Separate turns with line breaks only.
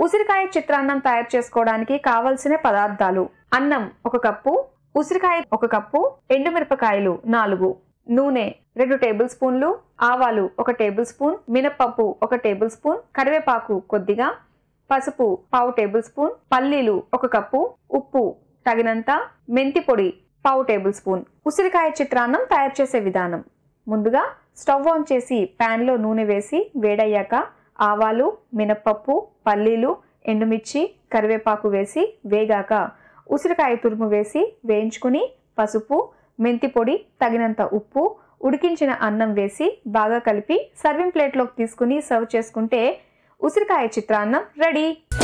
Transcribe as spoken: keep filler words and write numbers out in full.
ఉసిరికాయ చిత్రాన్నం తయారు చేసుకోవడానికి కావలసిన పదార్థాలు: అన్నం ఒక కప్పు, ఉసిరికాయ ఒక కప్పు, ఎండుమిరపకాయలు నాలుగు, నూనె రెండు టేబుల్ స్పూన్లు, ఆవాలు ఒక టేబుల్ స్పూన్, మినపప్పు ఒక టేబుల్ స్పూన్, కరివేపాకు కొద్దిగా, పసుపు పావు టేబుల్ స్పూన్, పల్లీలు ఒక కప్పు, ఉప్పు తగినంత, మెంతి పొడి పావు టేబుల్ స్పూన్. ఉసిరికాయ చిత్రాన్నం తయారు చేసే విధానం: ముందుగా స్టవ్ ఆన్ చేసి ప్యాన్ లో నూనె వేసి వేడయ్యాక ఆవాలు, మినపప్పు, పల్లీలు, ఎండుమిర్చి, కరివేపాకు వేసి వేగాక ఉసిరికాయ తురుము వేసి వేయించుకుని పసుపు, మెంతి పొడి, తగినంత ఉప్పు, ఉడికించిన అన్నం వేసి బాగా కలిపి సర్వింగ్ ప్లేట్లోకి తీసుకుని సర్వ్ చేసుకుంటే ఉసిరికాయ చిత్రాన్నం రెడీ.